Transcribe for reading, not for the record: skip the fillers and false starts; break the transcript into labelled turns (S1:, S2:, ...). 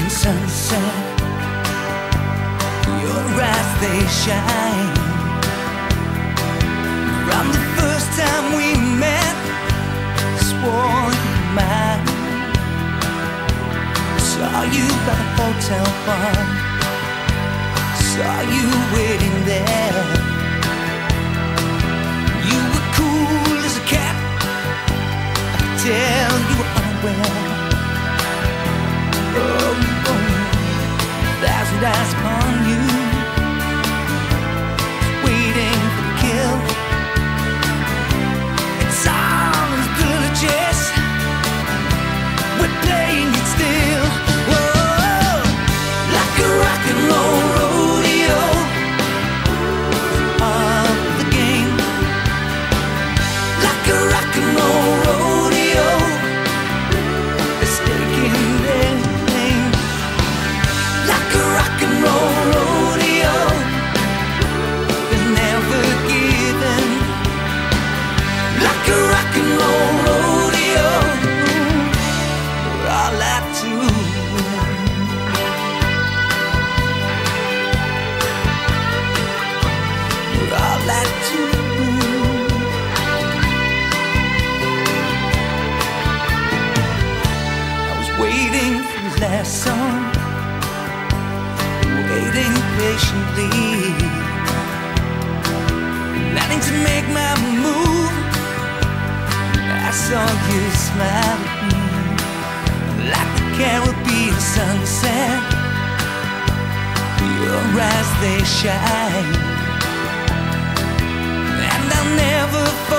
S1: sunset, your eyes they shine. From the first time we met, swore you're mine. Saw you by the hotel bar, saw you waiting there. You were cool as a cat, I could tell you were unaware. Oh, thousand eyes upon you, waiting for the kill. It's all in the villages, we're playing it still. Whoa, like a rock and roll rodeo, of the game. Like a rock and roll rodeo, it's taking their name. Like a rock and roll rodeo, they're never giving. Like a rock and roll rodeo, we're all out to win. We're all out to win. I was waiting for the last song, waiting patiently, planning to make my move. I saw you smile at me, like the Caribbean sunset. Your eyes they shine, and I'll never forget.